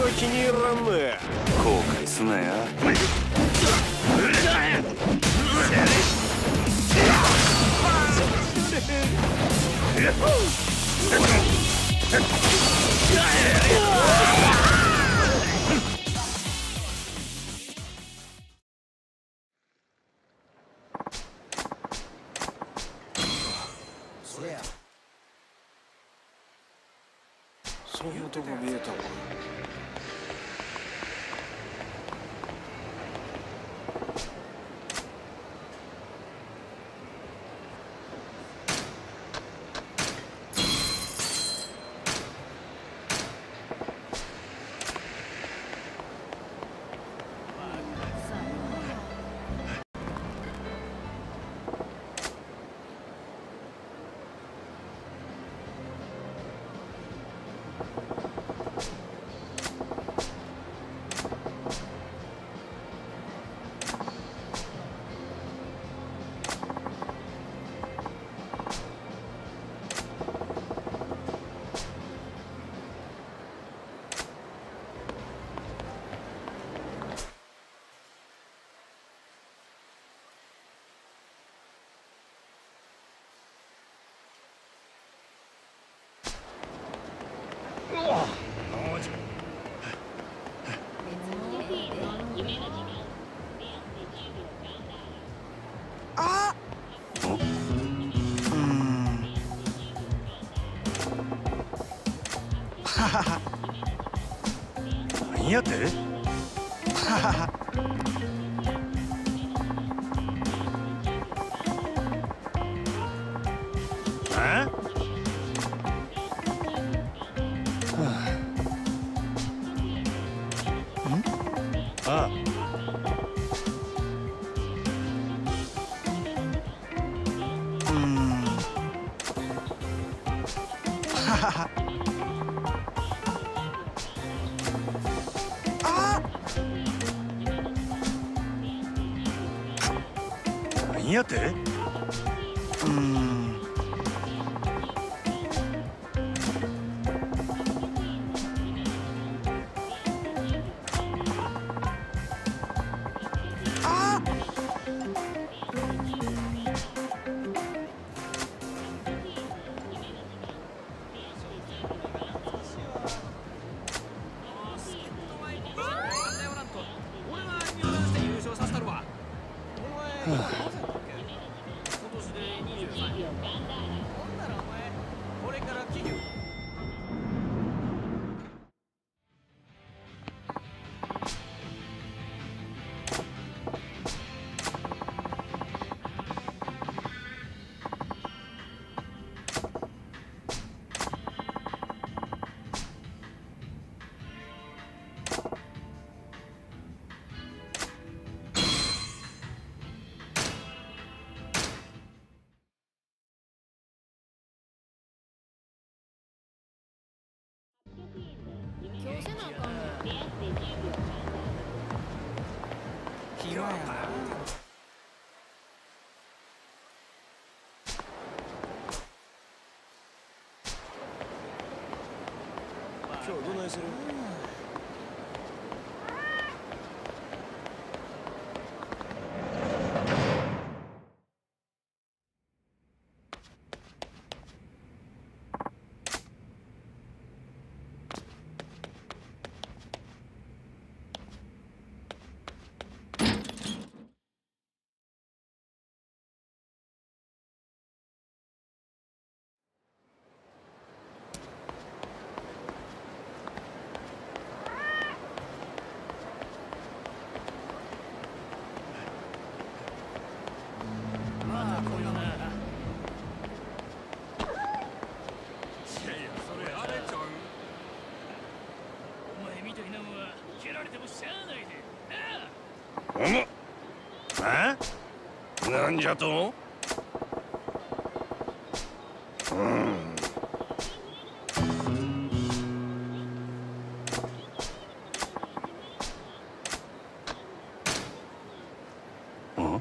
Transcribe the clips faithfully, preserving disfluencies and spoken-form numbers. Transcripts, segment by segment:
は気に入らんね。後悔すなや。そんなとこ見えたわ。 あうんははは何やってはははあああうんはははあ何やってうんあ暇やな。 今日どないする？あ？なんじゃと？うん。うん？うん？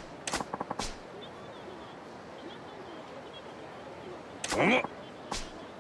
うん？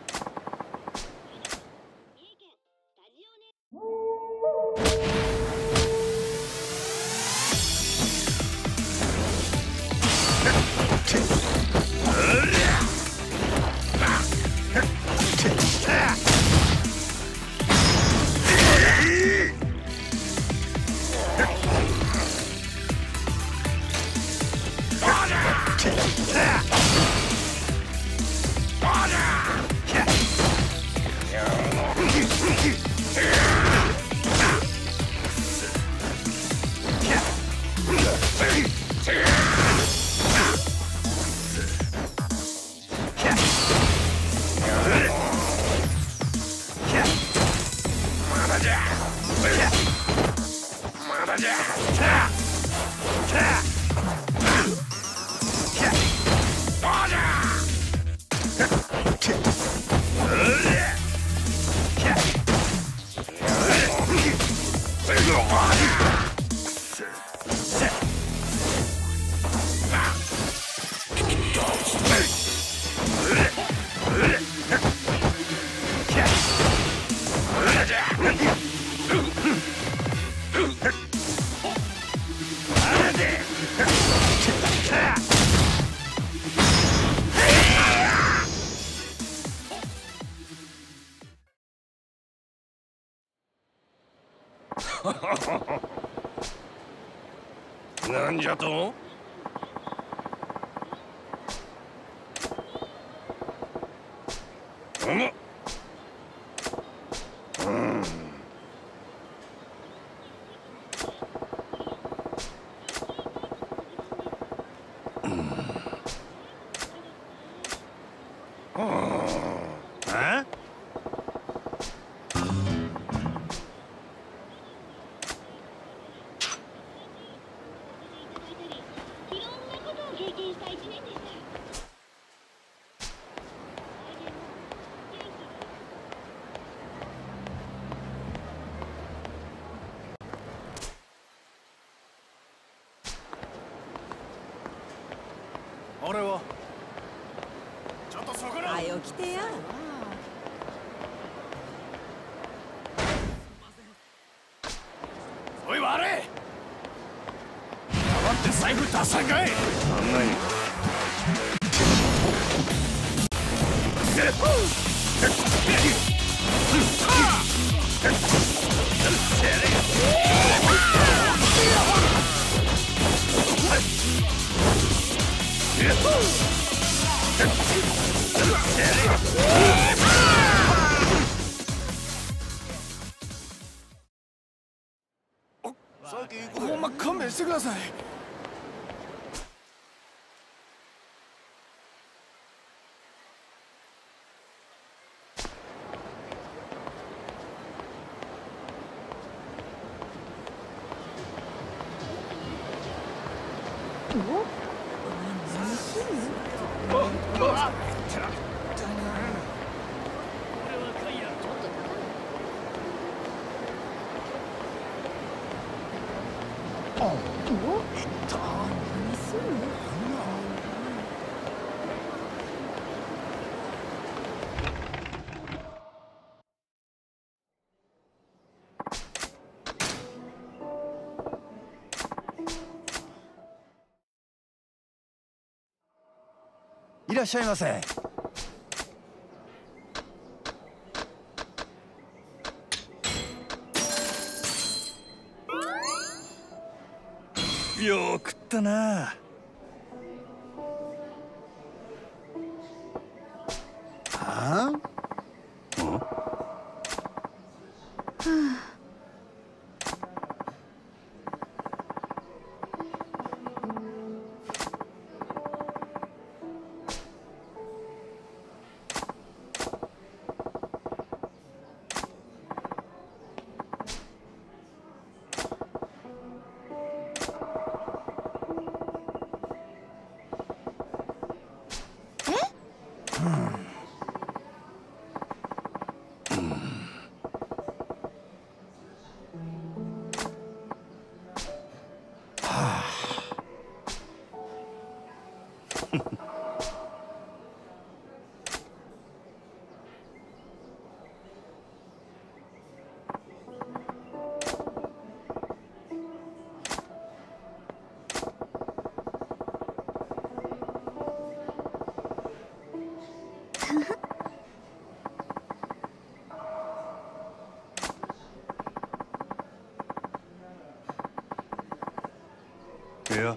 なんじゃと？うむ。うん。え？ 俺はちょっとそこら。 はよ来てや。 おい悪い。黙って財布出さんかい。案内に。 ほんま勘弁してください。いらっしゃいませ。 よく食ったな。 ああ？ いや。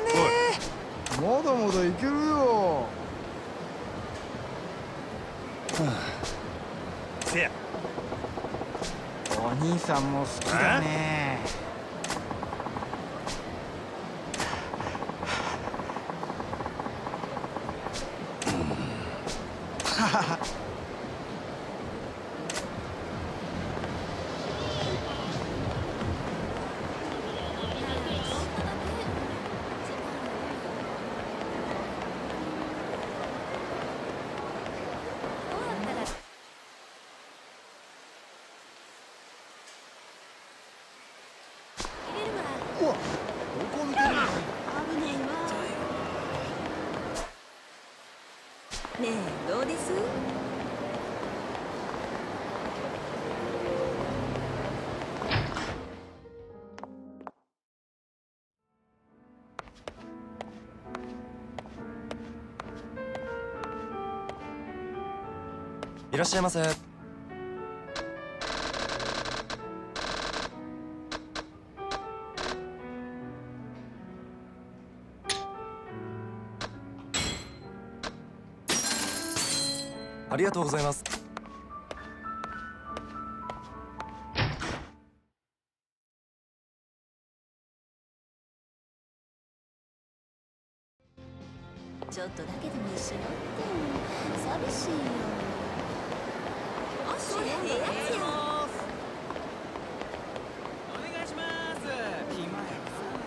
まだまだいけるよ。 せや。 お兄さんも好きだね。ははは。 うわ、どこ見てるの？ 危ないわ。ねえ、どうです？ いらっしゃいませ。ありがとうございます。 ちょっとだけでも一緒におってよ。寂しいよ。あ、それええやつや。 お願いします。暇やな。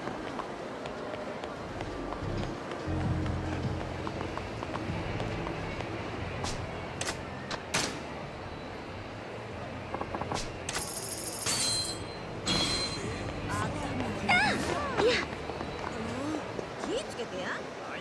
気ぃつけてや。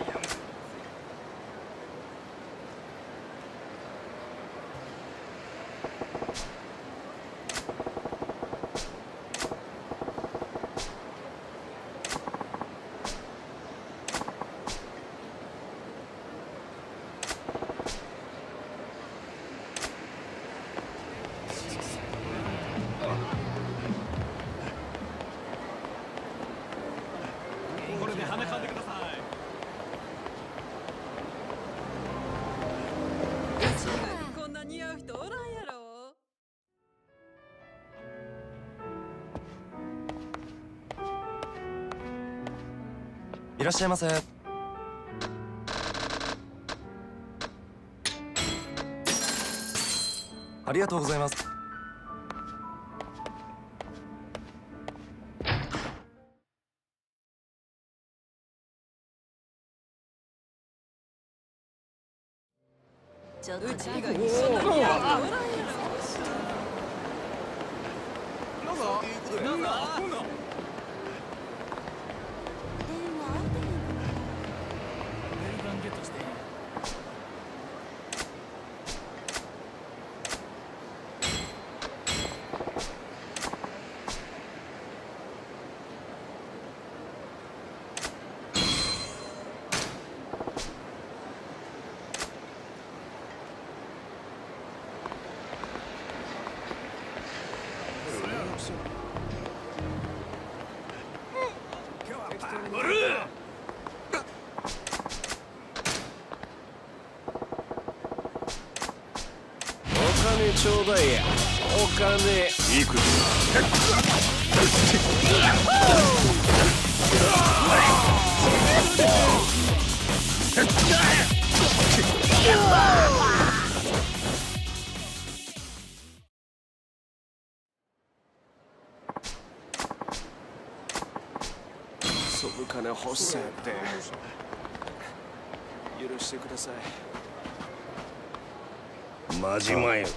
これで鼻かんでください。こんな似合う人おらんやろ。 いらっしゃいませ。ありがとうございます。 ちょっとうち以だけ外にそんな似合う人おらんやろ。 どうぞ。 どうぞ。 電話相手にメルガンゲットして。ブルー。 お金ちょうだいや。お金。 いくぞ。 そぶ金欲しさやって許してください。 真島よ。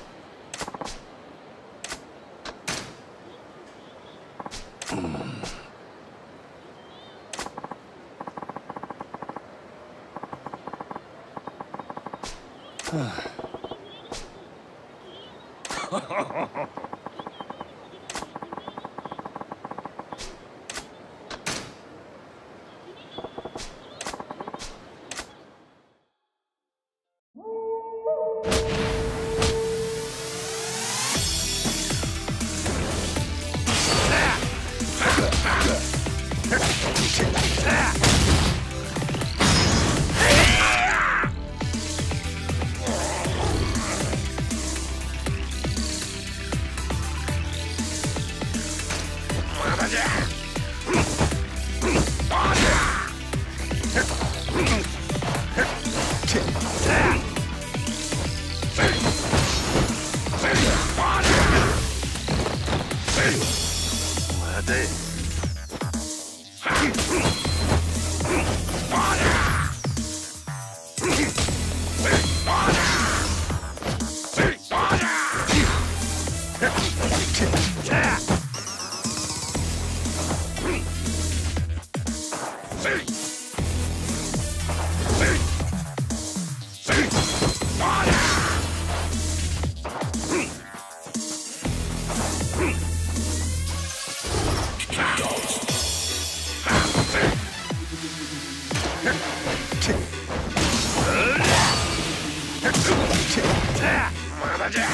まだじゃ。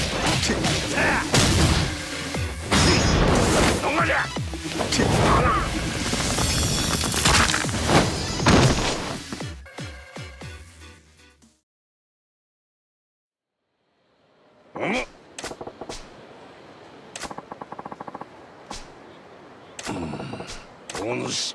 どこじゃ。お主。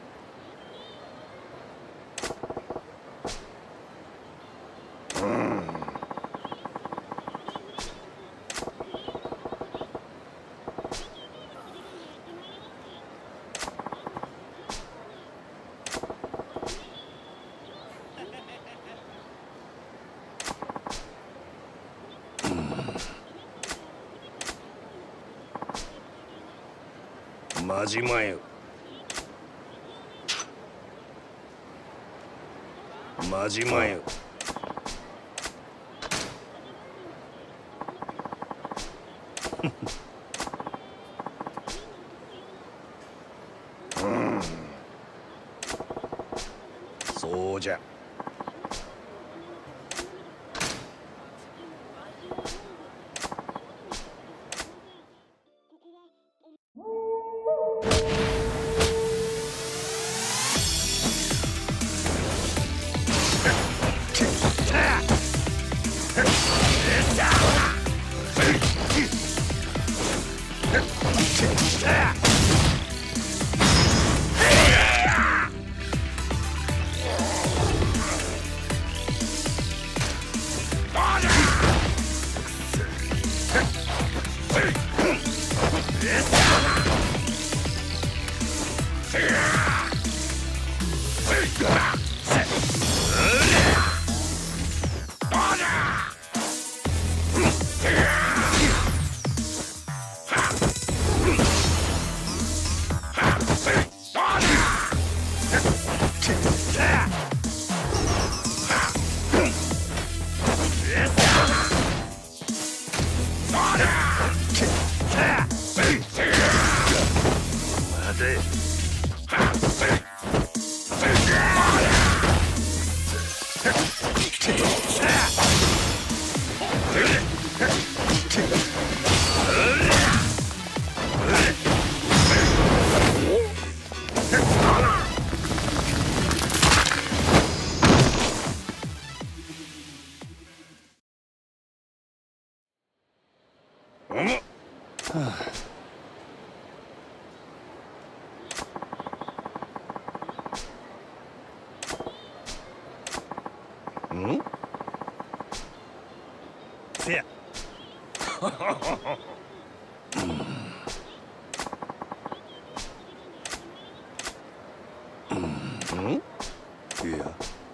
まじまよ。まじまよ。うん。そうじゃ。ん？せや。うん。いや。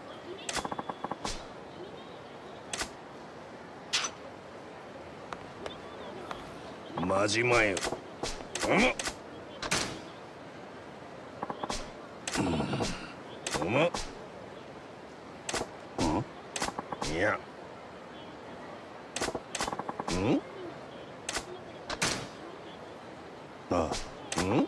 まじまよ。うん。うん。いや。ん？あ、ん？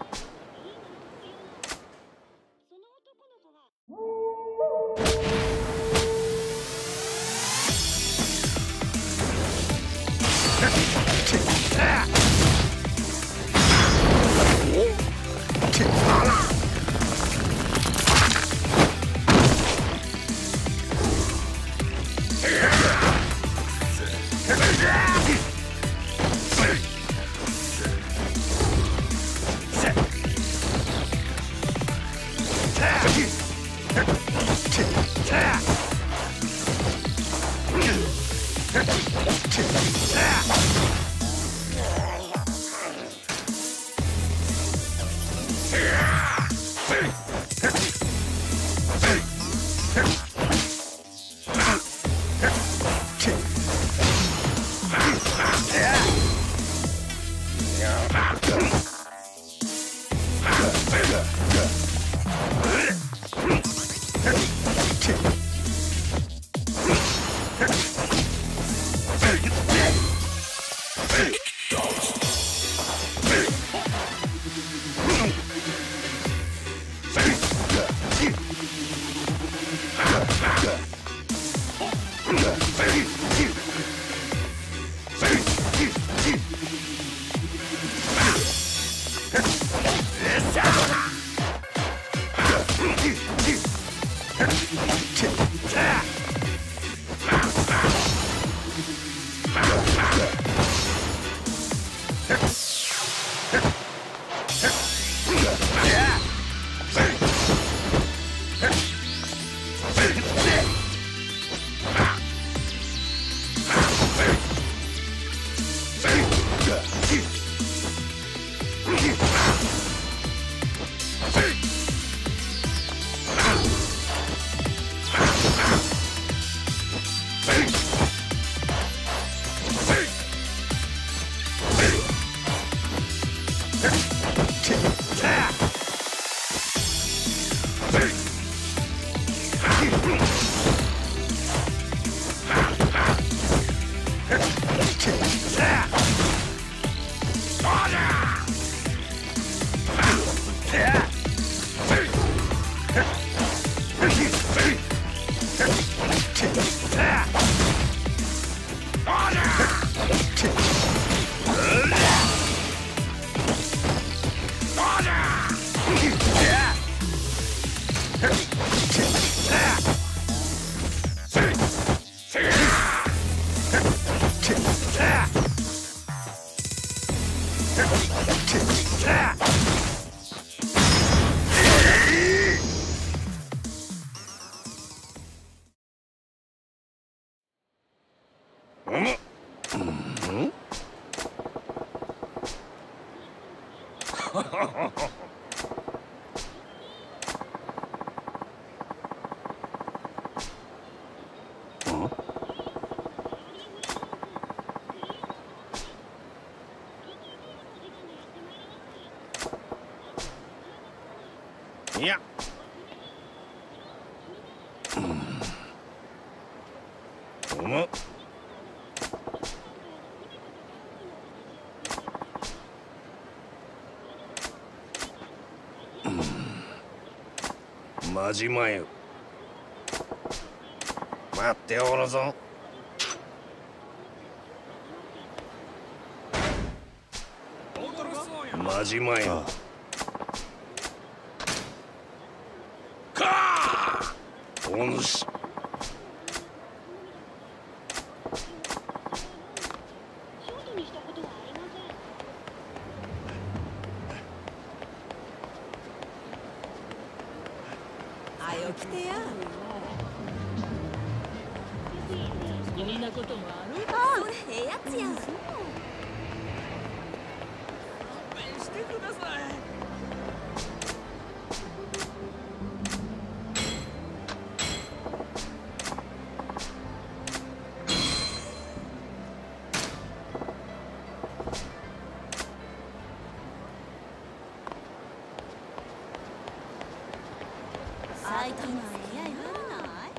いや、うん、うむ。まじまゆ。待っておるぞ。まじまゆ。お主。 あよ来てや。 そんなこともある。 ああ、ええやつや。 してください。 最近の付き合い悪ない？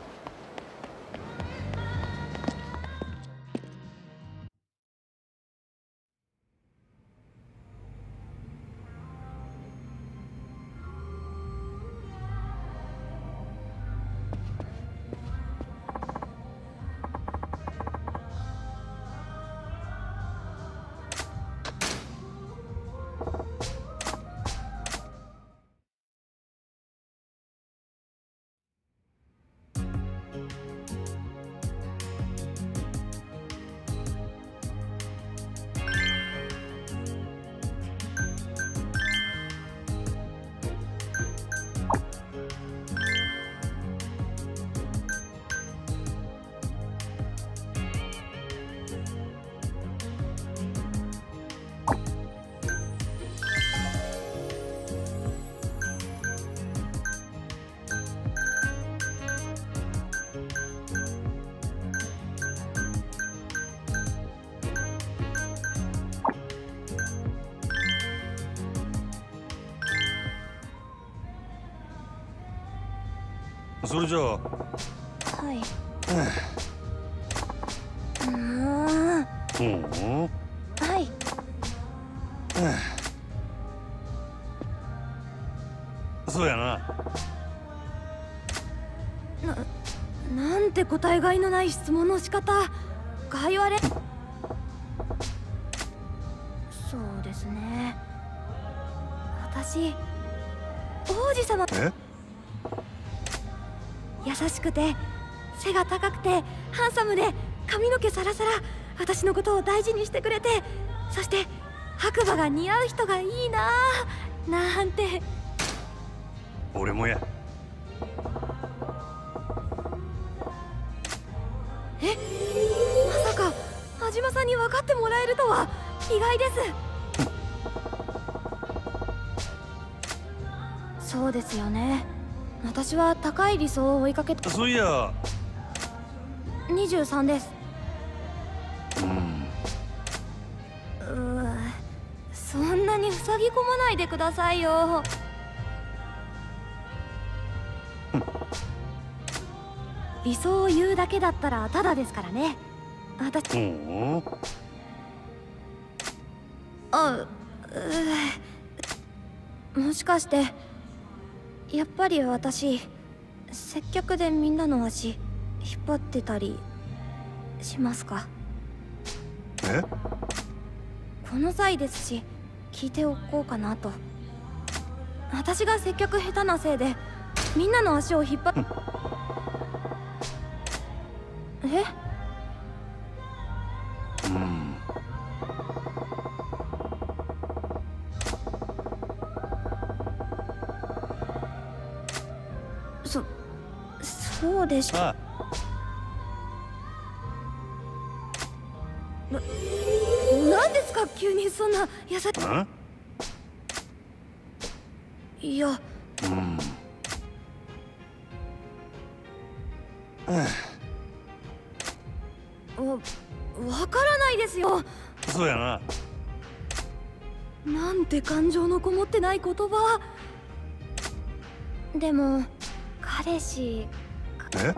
それじゃあ。 はい。うん。 うん。 はい。 そうやな。 な、なんて答えがいのない質問の仕方。かいわれ。そうですね。私、王子様。 え？ 優しくて背が高くてハンサムで髪の毛サラサラ、私のことを大事にしてくれて、そして白馬が似合う人がいいなぁなんて。 俺もや。 え、まさか安島さんに分かってもらえるとは意外です。そうですよね。私は高い理想を追いかけて。 そういやにじゅうさんです。 うんうわ、そんなに塞ぎ込まないでくださいよ。理想を言うだけだったらタダですからね。私、 おおあ、うもしかしてやっぱり私接客でみんなの足引っ張ってたりしますか？ えこの際ですし聞いておこうかなと。私が接客下手なせいでみんなの足を引っ張っえうんそそうでしょ。 あな、なんですか急にそんな優しあいや、 うんわ、わからないですよ。 そうやな。 なんて感情のこもってない言葉。でも彼氏、 え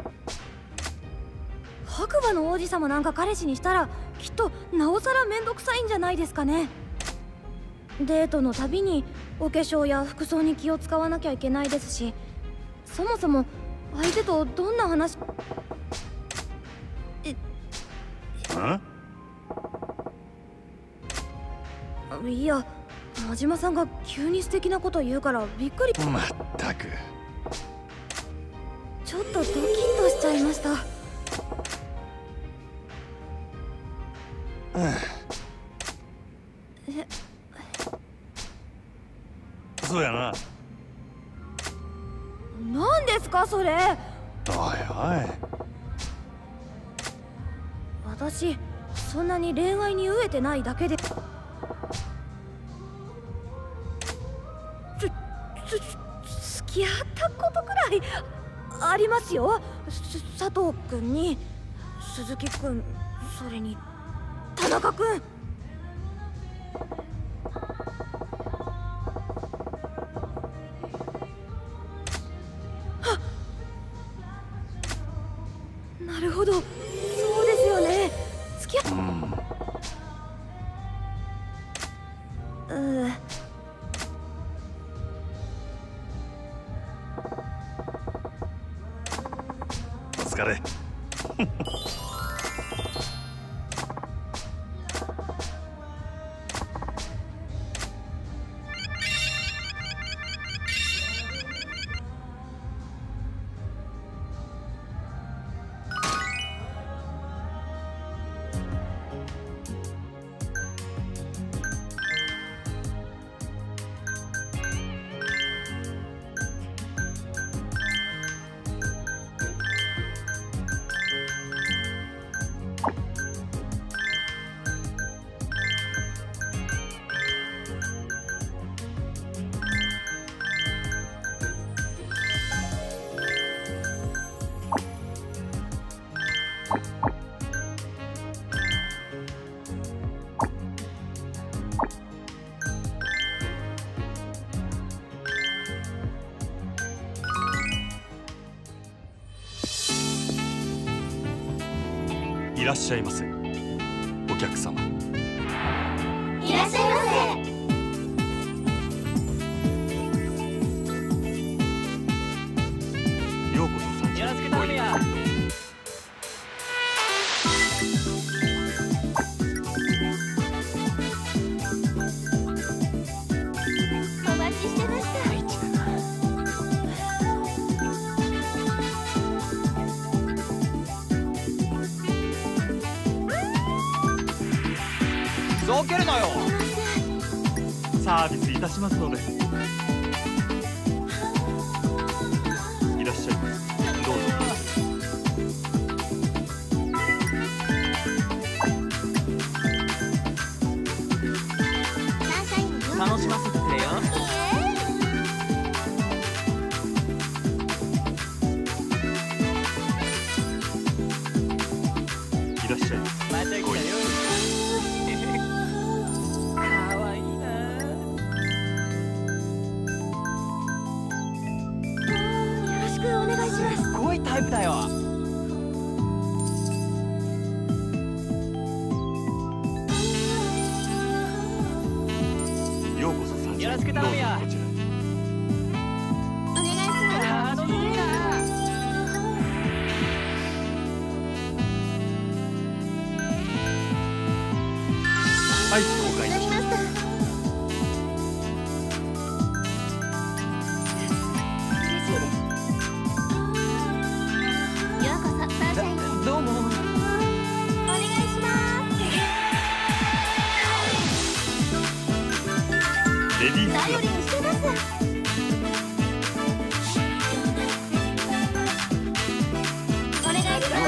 白馬の王子様なんか彼氏にしたらきっとなおさら面倒くさいんじゃないですかね。デートのたびにお化粧や服装に気を使わなきゃいけないですし、そもそも相手とどんな話あいや、真島さんが急に素敵なこと言うからびっくり。 まったくちょっとドキッとしちゃいました。え、 そうやな。 何ですかそれ。 おいおい私そんなに恋愛に飢えてないだけで。つつ付き合ったことくらいありますよ。佐藤君に鈴木君、それに田中君。なるほど、そうですよね。付き合っうんうーお疲れ。いらっしゃいませお客様。 いらっしゃいませ。 ようこそさん。 よろしく頼むよ。 お待ちしてました。 ざけるなよ。 サービスいたしますので。いらっしゃいませ。どうぞ。 楽しませてくれよ。 いらっしゃいませ。 また来たよ。かわいいな。 よろしくお願いします。 すごいタイプだよ。 ようこそサーチ。 よろしく頼むよ。 どうぞこちらへ。 お願いします。 楽しいな。 アイス公開なりました。嬉しいです。ようこそサンシャインへ。 どうも。 お願いします。 レディースクラ頼りにしてます。お願いします。 どうぞ。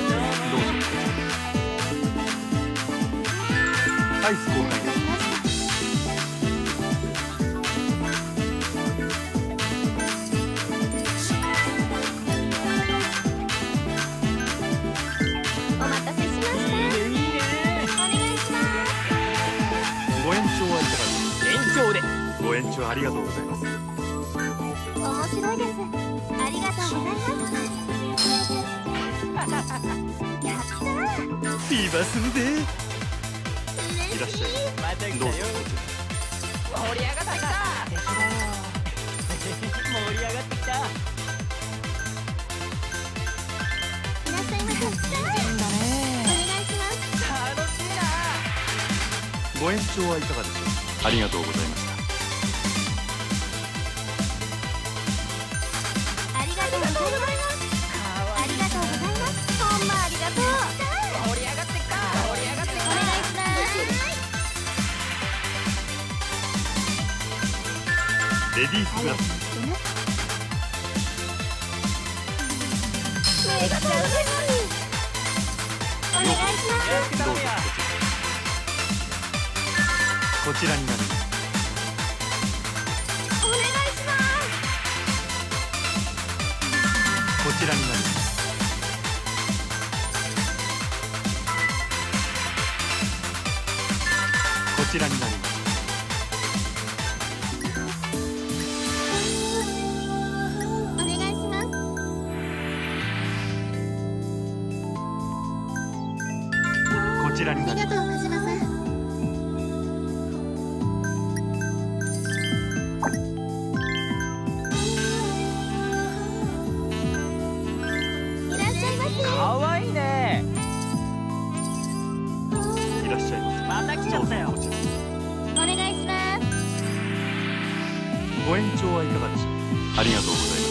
アイス公開わかりました。お待たせしました。 いいねいいね。 お願いします。 ご延長はいかがです延長で。 か。ご延長ありがとうございます。 面白いです。ありがとうございます。やったー。 ビーバスンで。いらっしゃい。 また来たよ。 どうぞ。 盛り上がってきた。盛り上がってきた。 いらっしゃいませ。お願いします。 楽しいな。 ご延長はいかがでしょう。ありがとうございました。 ありがとうございます。ありがとうございます。ほんまありがとう。 盛り上がってきた。盛り上がってきた。 お願いします。 レディースクラス。 めっちゃ嬉しい。お願いします。 よろしく頼むよ。 こちらになります。 お願いします。 こちらになります。こちらになります。 お願いします。 こちらになります。 ありがとう、鹿島さん。いらっしゃいませ。 かわいいね。 いらっしゃいままた来ちゃったよ。 どうぞこちら。 お願いします。 ご延長はいかがでしょう。ありがとうございました。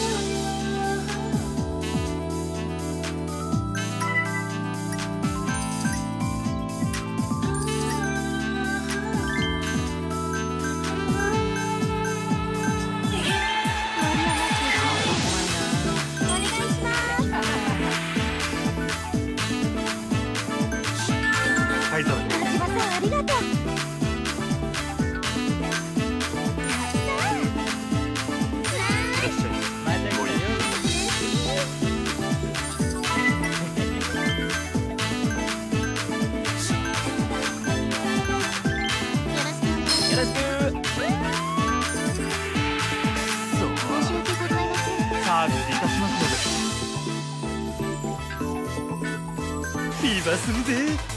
お願いします。 カイザーで。 鹿島さん、ありがとう。 いらっしゃいままた来たよ。よろしく。 そう。 申し訳ございません。 サービスいたしますので。ビーバスンで。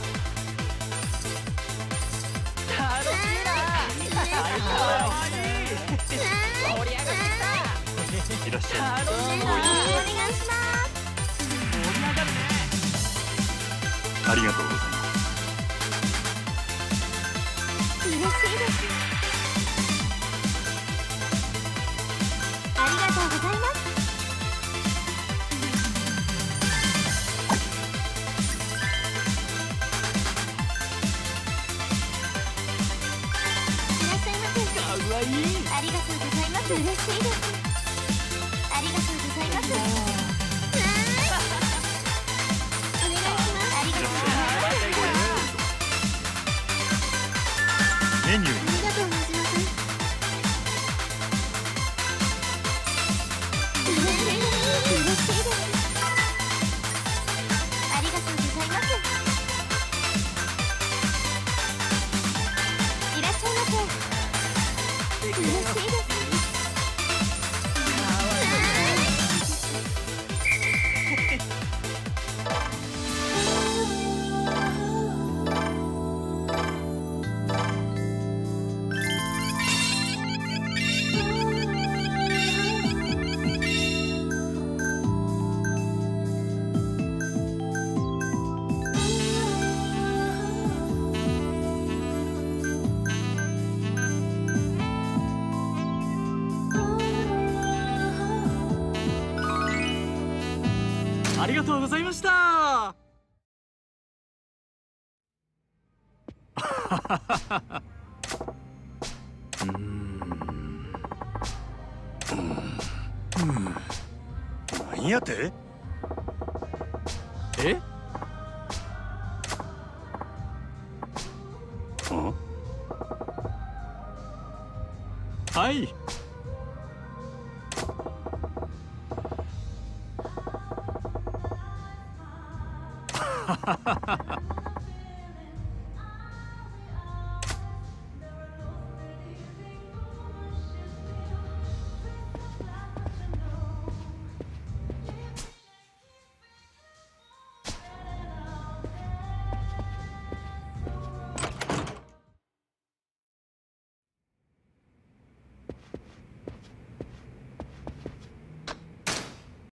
楽しいな。最高。盛り上がっていらっしゃいまきた。楽しいな。 お願いします。 盛り上がるね。 せ。ありがとうございます。 嬉しいです。ありがとうございます。 ます嬉しいですありがとうございますお願いしますありがとうございますメニューありがとうございます嬉しいですありがとうございますいらっしゃいませ嬉しいですありがとうございました。 何やて？ え？ ん？ はい。